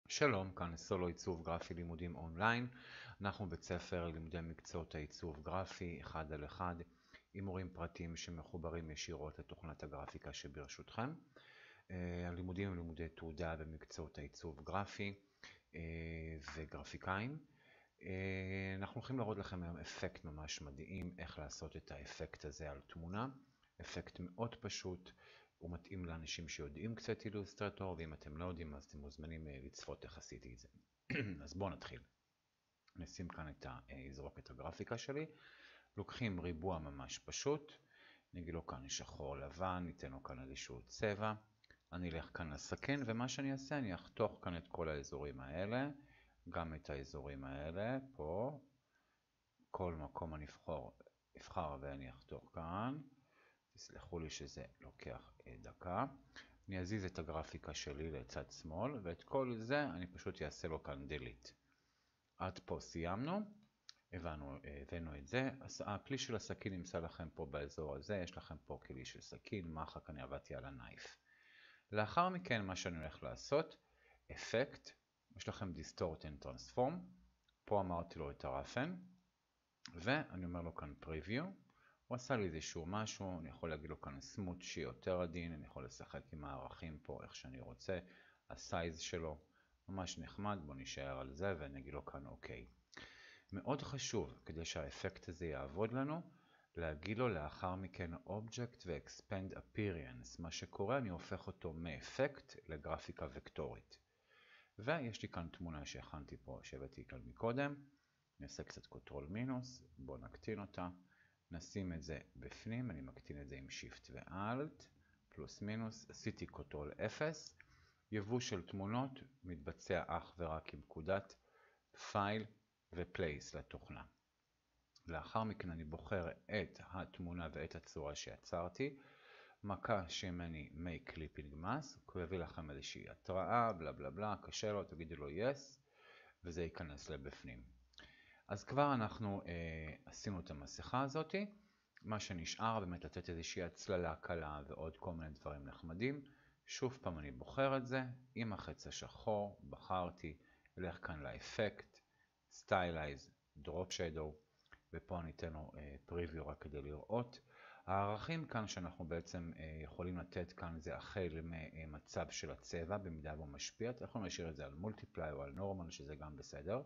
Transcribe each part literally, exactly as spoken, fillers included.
שלום, כאן סולו עיצוב גרפי לימודים אונליין. אנחנו בית ספר לימודי מקצועות העיצוב גרפי אחד על אחד עם מורים פרטיים שמחוברים ישירות לתוכנת הגרפיקה שברשותכם. הלימודים הם לימודי תעודה במקצועות העיצוב גרפי וגרפיקאים. אנחנו הולכים להראות לכם היום אפקט ממש מדהים, איך לעשות את האפקט הזה על תמונה. אפקט מאוד פשוט. הוא מתאים לאנשים שיודעים קצת אילוסטרטור, ואם אתם לא יודעים אז אתם מוזמנים לצפות איך עשיתי את זה. אז בואו נתחיל. נשים כאן את ה... אזרוק את הגרפיקה שלי. לוקחים ריבוע ממש פשוט, נגיד לו כאן שחור לבן, ניתן לו כאן איזשהו צבע. אני אלך כאן לסכן, ומה שאני אעשה, אני אחתוך כאן את כל האזורים האלה, גם את האזורים האלה, פה. כל מקום אני אבחר, אבחר ואני אחתוך כאן. תסלחו לי שזה לוקח דקה. אני אזיז את הגרפיקה שלי לצד שמאל, ואת כל זה אני פשוט אעשה לו כאן delete. עד פה סיימנו, הבנו, הבאנו את זה. הכלי של הסכין נמצא לכם פה באזור הזה, יש לכם פה כלי של סכין, מחק, אני עבדתי על הנייף. לאחר מכן מה שאני הולך לעשות, אפקט, יש לכם distort and transform, פה אמרתי לו את הרפן, ואני אומר לו כאן preview. הוא עשה לי איזשהו משהו, אני יכול להגיד לו כאן סמוט שהיא יותר עדין, אני יכול לשחק עם הערכים פה איך שאני רוצה, הסייז שלו ממש נחמד, בוא נשאר על זה ונגיד לו כאן אוקיי. מאוד חשוב, כדי שהאפקט הזה יעבוד לנו, להגיד לו לאחר מכן Object ו-Expand Appearance, מה שקורה אני הופך אותו מאפקט לגרפיקה וקטורית. ויש לי כאן תמונה שהכנתי פה, שהבאתי כאן מקודם, נעשה קצת קונטרול מינוס, בוא נקטין אותה. נשים את זה בפנים, אני מקטין את זה עם שיפט ואלט, פלוס מינוס, עשיתי קונטרול אפס. יבוא של תמונות מתבצע אך ורק עם פקודת פייל ופלייס לתוכנה. לאחר מכן אני בוחר את התמונה ואת הצורה שיצרתי, מכה שמני make clipping mask, הוא יביא לכם איזושהי התראה, בלה בלה בלה, קשה לו, תגידו לו yes, וזה ייכנס לבפנים. אז כבר אנחנו אה, עשינו את המסכה הזאת, מה שנשאר באמת לתת איזושהי הצללה קלה ועוד כל מיני דברים נחמדים. שוב פעם אני בוחר את זה, עם החץ השחור, בחרתי, אלך כאן לאפקט, סטייליז, דרופ שדו, ופה אני אתן לו אה, פריוויו רק כדי לראות. הערכים כאן שאנחנו בעצם אה, יכולים לתת כאן זה החל ממצב של הצבע, במידה בו משפיע, אתם יכולים להשאיר את זה על מולטיפליי או על נורמל, שזה גם בסדר.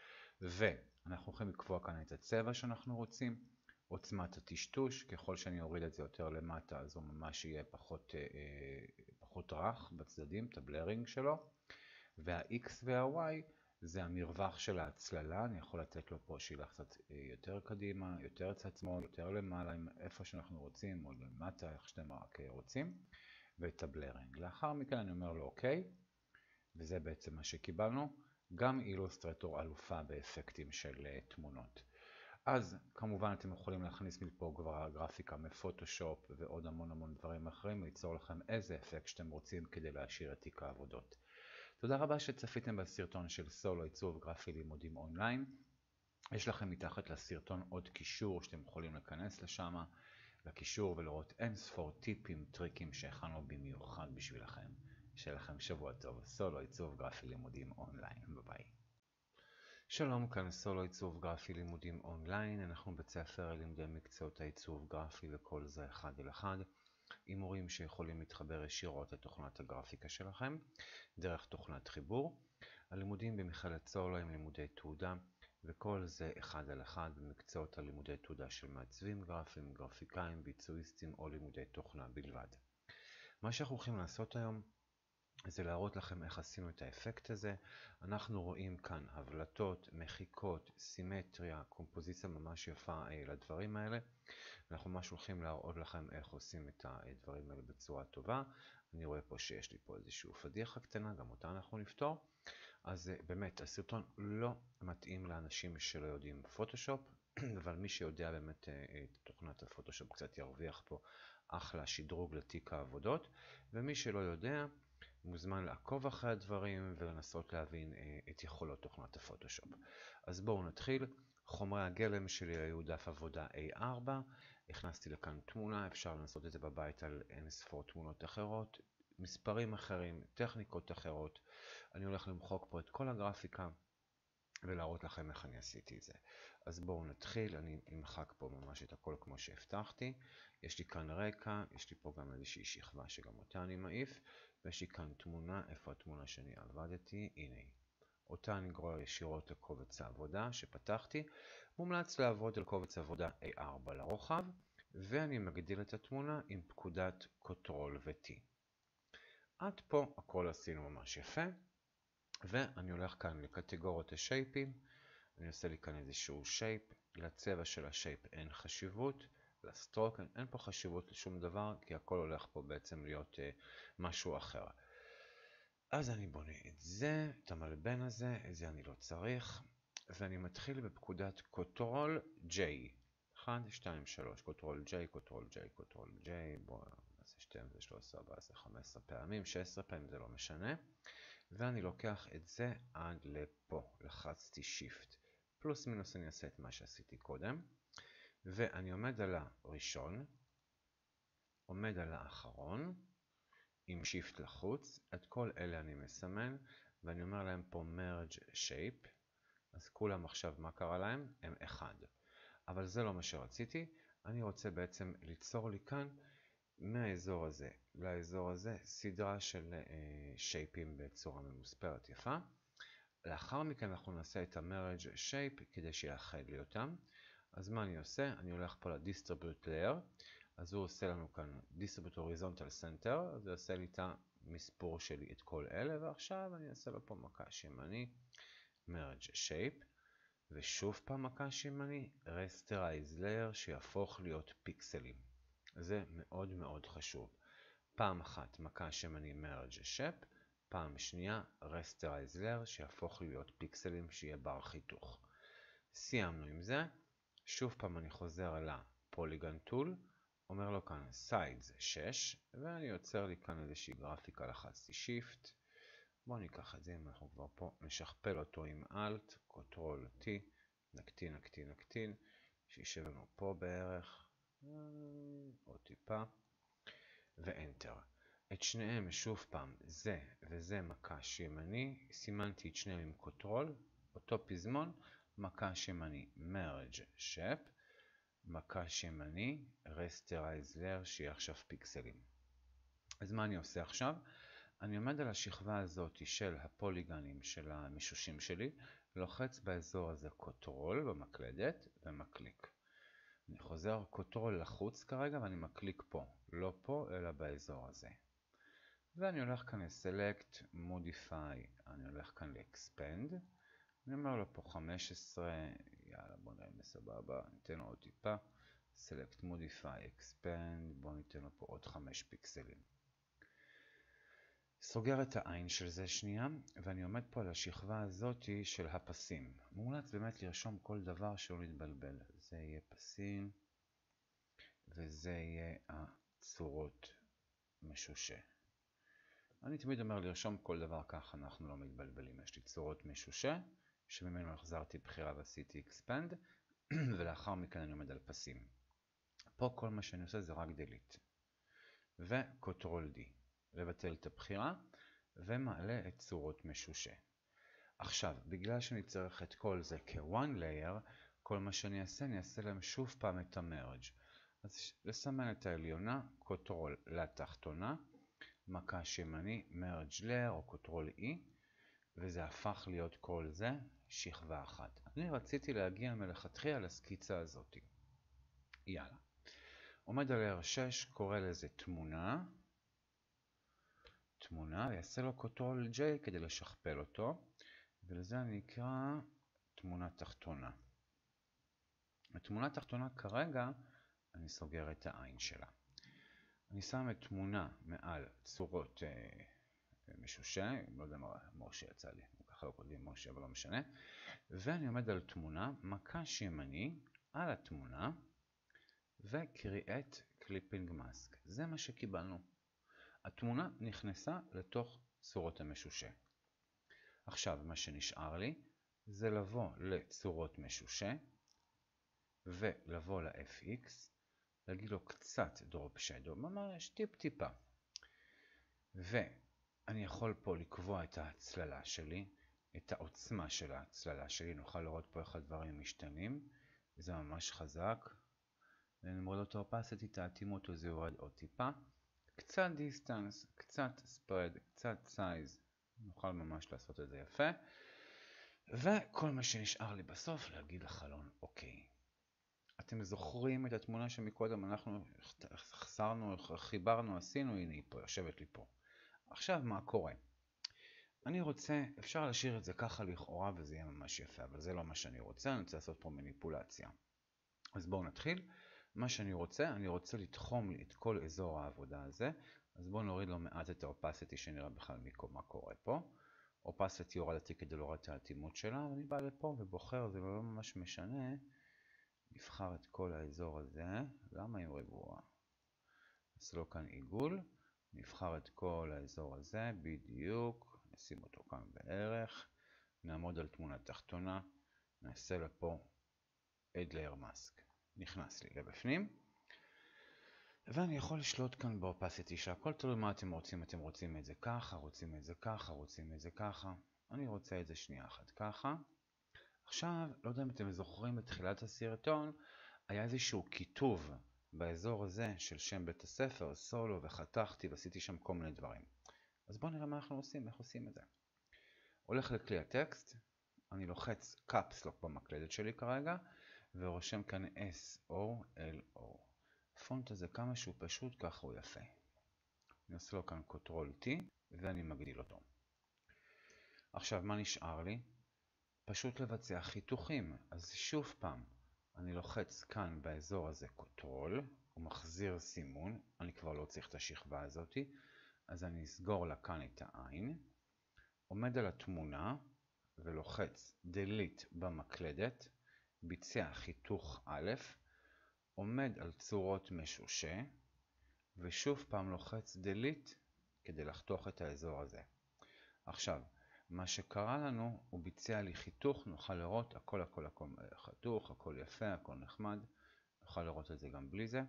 ואנחנו יכולים לקבוע כאן את הצבע שאנחנו רוצים, עוצמת הטשטוש, ככל שאני אוריד את זה יותר למטה אז הוא ממש יהיה פחות, אה, פחות רך בצדדים, את הבלרינג שלו. וה-X וה-Y זה המרווח של ההצללה, אני יכול לתת לו פה שילך קצת יותר קדימה, יותר צד שמאל, יותר למעלה, איפה שאנחנו רוצים, או למטה, איך שאתם רק רוצים, ואת הבלרינג. לאחר מכן אני אומר לו אוקיי, וזה בעצם מה שקיבלנו. גם אילוסטרטור אלופה באפקטים של תמונות. אז כמובן אתם יכולים להכניס מפה כבר גרפיקה מפוטושופ ועוד המון המון דברים אחרים, ליצור לכם איזה אפקט שאתם רוצים כדי להשאיר את תיק העבודות. תודה רבה שצפיתם בסרטון של סולו עיצוב גרפי לימודים אונליין. יש לכם מתחת לסרטון עוד קישור שאתם יכולים להיכנס לשם, לקישור ולראות אין ספור טיפים, טריקים שהכנו במיוחד בשבילכם. שיהיה לכם שבוע טוב. סולו עיצוב גרפי לימודים אונליין. ביי ביי. שלום, כאן סולו עיצוב גרפי לימודים אונליין. אנחנו בית ספר לימודי מקצועות העיצוב גרפי וכל זה אחד על אחד, עם מורים שיכולים להתחבר ישירות לתוכנת הגרפיקה שלכם דרך תוכנת חיבור. הלימודים במכללת סולו הם לימודי תעודה, וכל זה אחד על אחד במקצועות הלימודי תעודה של מעצבים גרפיים, גרפיקאים, ביצועיסטים או לימודי תוכנה בלבד. מה שאנחנו הולכים לעשות היום זה להראות לכם איך עשינו את האפקט הזה. אנחנו רואים כאן הבלטות, מחיקות, סימטריה, קומפוזיציה ממש יפה לדברים האלה. אנחנו ממש הולכים להראות לכם איך עושים את הדברים האלה בצורה טובה. אני רואה פה שיש לי פה איזושהי פדיחה קטנה, גם אותה אנחנו נפתור. אז באמת הסרטון לא מתאים לאנשים שלא יודעים פוטושופ, אבל מי שיודע באמת את תוכנת הפוטושופ קצת ירוויח פה אחלה שדרוג לתיק העבודות, ומי שלא יודע מוזמן לעקוב אחרי הדברים ולנסות להבין את יכולות תוכנת הפוטושופ. אז בואו נתחיל. חומרי הגלם שלי היו דף עבודה איי ארבע, הכנסתי לכאן תמונה, אפשר לנסות את זה בבית על אין ספור תמונות אחרות, מספרים אחרים, טכניקות אחרות. אני הולך למחוק פה את כל הגרפיקה ולהראות לכם איך אני עשיתי את זה. אז בואו נתחיל, אני אמחק פה ממש את הכל כמו שהבטחתי. יש לי כאן רקע, יש לי פה גם איזושהי שכבה שגם אותה אני מעיף, ויש לי כאן תמונה, איפה התמונה שאני עבדתי? הנה היא. אותה אני גורר ישירות לקובץ העבודה שפתחתי. מומלץ לעבוד על קובץ עבודה איי ארבע לרוחב, ואני מגדיל את התמונה עם פקודת קונטרול ו-T. עד פה הכל עשינו ממש יפה, ואני הולך כאן לקטגוריות השייפים. אני עושה לי כאן איזשהו שייפ, לצבע של השייפ אין חשיבות, לסטרוק אין פה חשיבות לשום דבר, כי הכל הולך פה בעצם להיות uh, משהו אחר. אז אני בונה את זה, את המלבן הזה, את זה אני לא צריך, ואני מתחיל בפקודת קונטרול J. אחת, שתיים, שלוש, קונטרול J, קונטרול J, קונטרול J, בואו נעשה שתיים עשרה, שלוש עשרה, ארבע עשרה, חמש עשרה פעמים, שש עשרה פעמים, זה לא משנה. ואני לוקח את זה עד לפה, לחצתי שיפט. פלוס מינוס אני אעשה את מה שעשיתי קודם, ואני עומד על הראשון, עומד על האחרון, עם שיפט לחוץ, את כל אלה אני מסמן, ואני אומר להם פה merge shape, אז כולם עכשיו מה קרה להם? הם אחד. אבל זה לא מה שרציתי, אני רוצה בעצם ליצור לי כאן, מהאזור הזה לאזור הזה, סדרה של uh, שייפים בצורה ממוספרת יפה. לאחר מכן אנחנו נעשה את ה-merge shape כדי שיאחד לי אותם. אז מה אני עושה? אני הולך פה ל-distribute layer, אז הוא עושה לנו כאן distribute horizontal center, אז הוא עושה לי את המספור שלי את כל אלה, ועכשיו אני אעשה לו פה מכה שימני, merge shape, ושוב פעם מכה שימני, rasterize layer שיהפוך להיות פיקסלים. זה מאוד מאוד חשוב. פעם אחת מכה שימני merge shape, פעם שנייה rasterize layer שיהפוך להיות פיקסלים שיהיה בר חיתוך. סיימנו עם זה, שוב פעם אני חוזר ל-polygon tool, אומר לו כאן sides שש, ואני יוצר לי כאן איזושהי גרפיקה, לחצתי shift, בואו ניקח את זה, אם אנחנו כבר פה, נשכפל אותו עם alt, קונטרול T, נקטין, נקטין, נקטין, שישב לנו פה בערך, עוד טיפה, ו-enter. את שניהם שוב פעם, זה וזה מכה שימני, סימנתי את שניהם עם קונטרול, אותו פזמון, מכה שימני merge shape, מכה שימני rasterize layer שיהיה עכשיו פיקסלים. אז מה אני עושה עכשיו? אני עומד על השכבה הזאת של הפוליגונים של המשושים שלי, לוחץ באזור הזה קונטרול במקלדת ומקליק. אני חוזר קונטרול לחוץ כרגע ואני מקליק פה, לא פה אלא באזור הזה. ואני הולך כאן ל-Select, Modify, אני הולך כאן ל-Expand, אני אומר לו פה חמש עשרה, יאללה בוא נראה מסבבה, ניתן לו עוד טיפה, Select, Modify, Expand, בוא ניתן לו פה עוד חמש פיקסלים. סוגר את העין של זה שנייה, ואני עומד פה על השכבה הזאת של הפסים. מומלץ באמת לרשום כל דבר שלא נתבלבל. זה יהיה פסים, וזה יהיה הצורות משושה. אני תמיד אומר לרשום כל דבר ככה, אנחנו לא מתבלבלים. יש לי צורות משושה, שממנו החזרתי בחירה ועשיתי expand, ולאחר מכן אני עומד על פסים. פה כל מה שאני עושה זה רק delete. ו-Ctrl D. לבטל את הבחירה, ומעלה את צורות משושה. עכשיו, בגלל שאני צריך את כל זה כ-one layer, כל מה שאני אעשה, אני אעשה להם שוב פעם את ה-merge. אז לסמן את העליונה, קונטרול לתחתונה, מכה שימני, merge layer או קונטרול E, וזה הפך להיות כל זה שכבה אחת. אני רציתי להגיע מלכתחילה לסקיצה הזאת. יאללה. עומד על אר שש, קורא לזה תמונה, תמונה, ויעשה לו קונטרול J כדי לשכפל אותו, ולזה אני אקרא תמונה תחתונה. התמונה תחתונה כרגע, אני סוגר את העין שלה. אני שם את תמונה מעל צורות אה, משושה, לא יודע מה משה יצא לי, ככה לא כותבים משה אבל לא משנה, ואני עומד על תמונה, מכה שימני על התמונה, ו-Create Clipping Mask. זה מה שקיבלנו. התמונה נכנסה לתוך צורות המשושה. עכשיו מה שנשאר לי זה לבוא לצורות משושה ולבוא ל-אף אקס, להגיד לו קצת Drop Shadow, ממש טיפ טיפה. אני יכול פה לקבוע את ההצללה שלי, את העוצמה של ההצללה שלי. נוכל לראות פה איך הדברים משתנים. זה ממש חזק. ונמרוד אותו opacity, תעתימו אותו, זה יורד עוד טיפה. קצת דיסטנס, קצת ספרד, קצת סייז. נוכל ממש לעשות את זה יפה. וכל מה שנשאר לי בסוף להגיד לחלון אוקיי. אתם זוכרים את התמונה שמקודם אנחנו חסרנו, חיברנו, עשינו, הנה היא פה, יושבת לי פה. עכשיו מה קורה? אני רוצה, אפשר להשאיר את זה ככה לכאורה וזה יהיה ממש יפה, אבל זה לא מה שאני רוצה, אני רוצה לעשות פה מניפולציה. אז בואו נתחיל. מה שאני רוצה, אני רוצה לתחום לי את כל אזור העבודה הזה, אז בואו נוריד לו מעט את האופסיטי שנראה בכלל מה קורה פה. אופסיטי הורדתי כדי להוריד את האטימות שלה, ואני בא לפה ובוחר, זה לא ממש משנה. נבחר את כל האזור הזה, למה עם ריבוע? אז לא כאן עיגול, נבחר את כל האזור הזה, בדיוק, נשים אותו כאן בערך, נעמוד על תמונה תחתונה, נעשה לפה add layer mask, נכנס לי לבפנים, ואני יכול לשלוט כאן באופסיטי שהכל תלוי מה אתם רוצים, אתם רוצים את זה ככה, רוצים את זה ככה, רוצים את זה ככה, אני רוצה את זה שנייה אחת ככה. עכשיו, לא יודע אם אתם זוכרים בתחילת הסרטון, היה איזשהו כיתוב באזור הזה של שם בית הספר, סולו, וחתכתי ועשיתי שם כל מיני דברים. אז בואו נראה מה אנחנו עושים, איך עושים את זה. הולך לכלי הטקסט, אני לוחץ קאפסלוק במקלדת שלי כרגע, ורושם כאן S O L O. הפונט הזה כמה שהוא פשוט, ככה הוא יפה. אני עושה לו כאן קונטרול T, ואני מגדיל אותו. עכשיו, מה נשאר לי? פשוט לבצע חיתוכים. אז שוב פעם, אני לוחץ כאן באזור הזה קונטרול, הוא מחזיר סימון, אני כבר לא צריך את השכבה הזאת, אז אני אסגור לה כאן את העין, עומד על התמונה ולוחץ delete במקלדת, ביצע חיתוך א', עומד על צורות משושה, ושוב פעם לוחץ delete כדי לחתוך את האזור הזה. עכשיו, מה שקרה לנו, הוא ביצע לי חיתוך, נוכל לראות הכל הכל הכל חתוך, הכל יפה, הכל נחמד, נוכל לראות את זה גם בלי זה.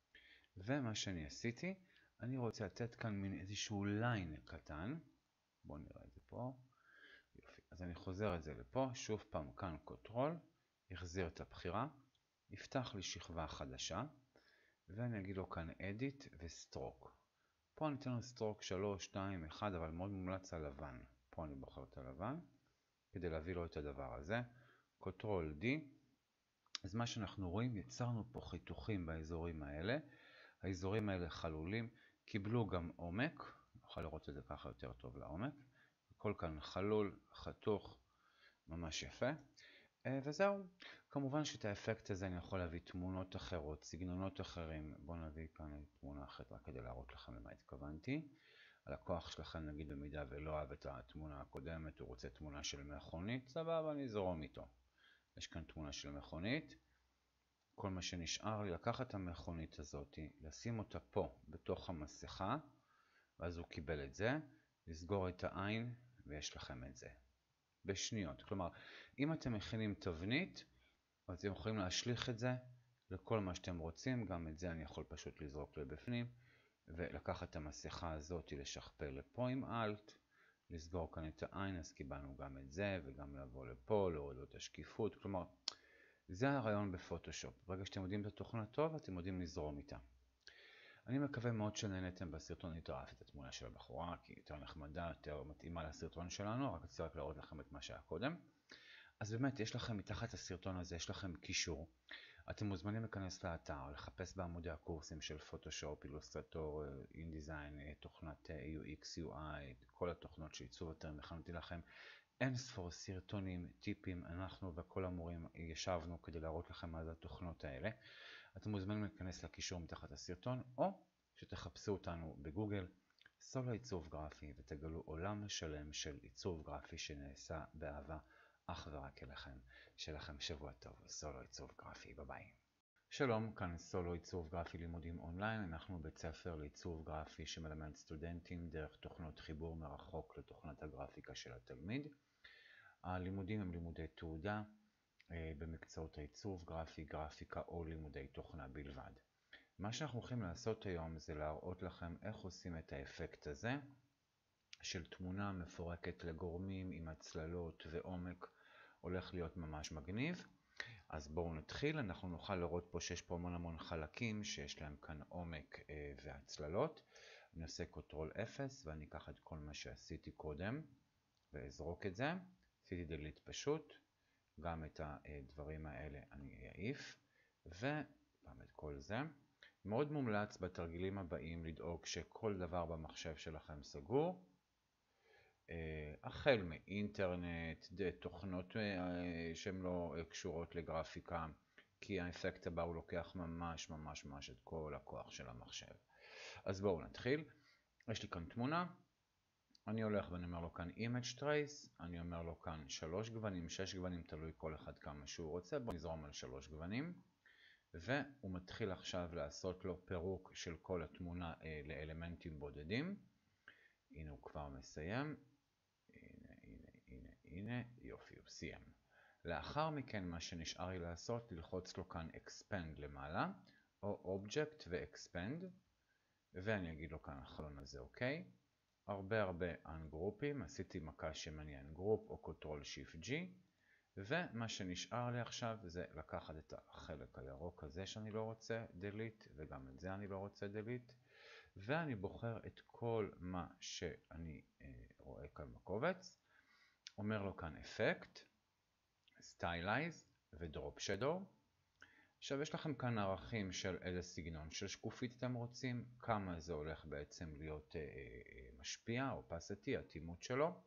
ומה שאני עשיתי, אני רוצה לתת כאן מין איזשהו ליין קטן, בואו נראה את זה פה, יופי. אז אני חוזר את זה לפה, שוב פעם כאן קונטרול, יחזיר את הבחירה, יפתח לי שכבה חדשה, ואני אגיד לו כאן edit וסטרוק. פה אני אתן לו סטרוק שלוש, שתיים, אחת, אבל מאוד מומלץ על לבן. פה אני בוחר את הלבן, כדי להביא לו את הדבר הזה. קונטרול D. אז מה שאנחנו רואים, יצרנו פה חיתוכים באזורים האלה. האזורים האלה חלולים, קיבלו גם עומק. נוכל לראות את זה ככה יותר טוב לעומק. הכל כאן חלול, חתוך, ממש יפה. וזהו. כמובן שאת האפקט הזה אני יכול להביא תמונות אחרות, סגנונות אחרים. בואו נביא כאן תמונה אחרת רק כדי להראות לכם למה התכוונתי. הלקוח שלכם נגיד במידה ולא אהב את התמונה הקודמת, הוא רוצה תמונה של מכונית, סבבה, אני זורום איתו. יש כאן תמונה של מכונית. כל מה שנשאר לי, לקחת את המכונית הזאת, לשים אותה פה בתוך המסכה, ואז הוא קיבל את זה, לסגור את העין, ויש לכם את זה. בשניות. כלומר, אם אתם מכינים תבנית, אז אתם יכולים להשליך את זה לכל מה שאתם רוצים, גם את זה אני יכול פשוט לזרוק לבפנים, ולקחת את המסכה הזאת לשכפל לפה עם אלט, לסגור כאן את העין, אז קיבלנו גם את זה, וגם לבוא לפה, להוריד את השקיפות, כלומר, זה הרעיון בפוטושופ. ברגע שאתם יודעים את התוכנה טוב, אתם יודעים לזרום איתה. אני מקווה מאוד שנהנתם בסרטון, יותר אהבתי את התמונה של הבחורה, כי היא יותר נחמדה, יותר מתאימה לסרטון שלנו, רק רציתי רק להראות לכם את מה שהיה קודם. אז באמת, יש לכם מתחת לסרטון הזה, יש לכם קישור. אתם מוזמנים להיכנס לאתר, לחפש בעמודי הקורסים של פוטושופ, אילוסטרטור, אינדיזיין, תוכנת יו אקס, יו איי, כל התוכנות של עיצוב אתרים, הכנתי לכם אין ספור סרטונים, טיפים, אנחנו וכל המורים ישבנו כדי להראות לכם מה זה התוכנות האלה. אתם מוזמנים להיכנס לקישור מתחת לסרטון, או שתחפשו אותנו בגוגל, סולו עיצוב גרפי, ותגלו עולם שלם של עיצוב גרפי שנעשה באהבה אך ורק אליכם. שיהיה לכם שבוע טוב, סולו עיצוב גרפי, ביי ביי. שלום, כאן סולו עיצוב גרפי לימודים אונליין. אנחנו בית ספר לעיצוב גרפי שמלמד סטודנטים דרך תוכנות חיבור מרחוק לתוכנת הגרפיקה של התלמיד. הלימודים הם לימודי תעודה במקצועות העיצוב גרפי, גרפיקה או לימודי תוכנה בלבד. מה שאנחנו הולכים לעשות היום זה להראות לכם איך עושים את האפקט הזה של תמונה מפורקת לגורמים עם הצללות ועומק הולך להיות ממש מגניב. אז בואו נתחיל. אנחנו נוכל לראות פה שיש פה המון המון חלקים שיש להם כאן עומק אה, והצללות. אני עושה קונטרול אפס ואני אקח את כל מה שעשיתי קודם ואזרוק את זה. עשיתי דליט פשוט. גם את הדברים האלה אני אעיף. וגם את כל זה. מאוד מומלץ בתרגילים הבאים לדאוג שכל דבר במחשב שלכם סגור. החל מאינטרנט, תוכנות שהן לא קשורות לגרפיקה, כי האפקט הבא הוא לוקח ממש ממש ממש את כל הכוח של המחשב. אז בואו נתחיל. יש לי כאן תמונה, אני הולך ואני אומר לו כאן image trace, אני אומר לו כאן שלוש גוונים, שש גוונים, תלוי כל אחד כמה שהוא רוצה, בואו נזרום על שלוש גוונים. והוא מתחיל עכשיו לעשות לו פירוק של כל התמונה לאלמנטים בודדים. הנה הוא כבר מסיים. הנה, הנה, הנה, הנה, יופי, הוא סיים. לאחר מכן מה שנשאר לי לעשות, ללחוץ לו כאן expand למעלה, או object ו-expand, ואני אגיד לו כאן החלון הזה, אוקיי? הרבה הרבה ungroupים, עשיתי מכה שמני ungroup או control shift G, ומה שנשאר לי עכשיו זה לקחת את החלק הירוק הזה שאני לא רוצה delete, וגם את זה אני לא רוצה delete, ואני בוחר את כל מה שאני אה, רואה כאן בקובץ, אומר לו כאן Effect, Stylize ו-Drop Shadow. עכשיו יש לכם כאן ערכים של איזה סגנון של שקופית אתם רוצים, כמה זה הולך בעצם להיות אה, אה, משפיע או opacity, התימות שלו.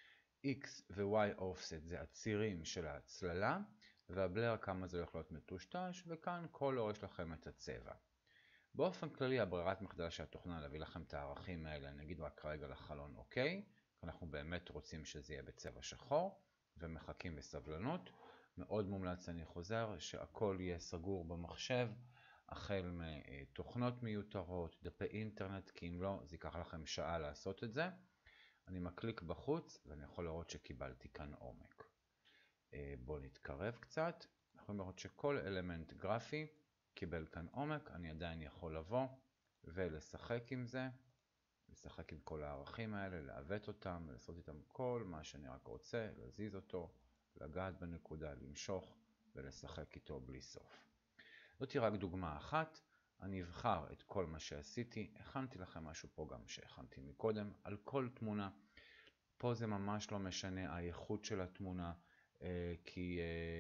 X ו-Y offset זה הצירים של ההצללה, והבלר כמה זה הולך להיות מטושטש, וכאן color יש לכם את הצבע. באופן כללי הברירת מחדל של התוכנה להביא לכם את הערכים האלה, נגיד רק רגע לחלון אוקיי, אנחנו באמת רוצים שזה יהיה בצבע שחור, ומחכים בסבלנות. מאוד מומלץ, אני חוזר, שהכל יהיה סגור במחשב, החל מתוכנות מיותרות, דפי אינטרנט, כי אם לא, זה ייקח לכם שעה לעשות את זה. אני מקליק בחוץ, ואני יכול לראות שקיבלתי כאן עומק. בואו נתקרב קצת, אנחנו יכולים לראות שכל אלמנט גרפי קיבל כאן עומק, אני עדיין יכול לבוא ולשחק עם זה, לשחק עם כל הערכים האלה, לעוות אותם, לעשות איתם כל מה שאני רק רוצה, להזיז אותו, לגעת בנקודה, למשוך ולשחק איתו בלי סוף. זאת היא רק דוגמה אחת, אני אבחר את כל מה שעשיתי, הכנתי לכם משהו פה גם שהכנתי מקודם, על כל תמונה, פה זה ממש לא משנה האיכות של התמונה, כי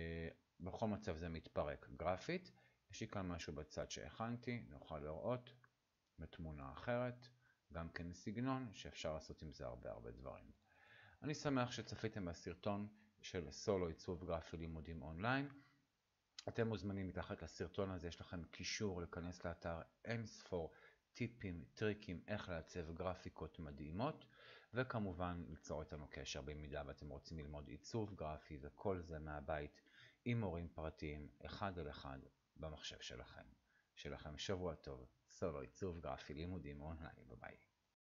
בכל מצב זה מתפרק גרפית. יש לי כאן משהו בצד שהכנתי, נוכל לראות בתמונה אחרת, גם כן סגנון שאפשר לעשות עם זה הרבה הרבה דברים. אני שמח שצפיתם בסרטון של סולו עיצוב גרפי לימודים אונליין. אתם מוזמנים מתחת לסרטון הזה, יש לכם קישור להיכנס לאתר אין ספור טיפים, טריקים, איך לעצב גרפיקות מדהימות, וכמובן ליצור איתנו קשר במידה ואתם רוצים ללמוד עיצוב גרפי וכל זה מהבית עם מורים פרטיים אחד על אחד במחשב שלכם. שיהיה לכם שבוע טוב, סולו עיצוב גרפי לימודים אונליין, ביי.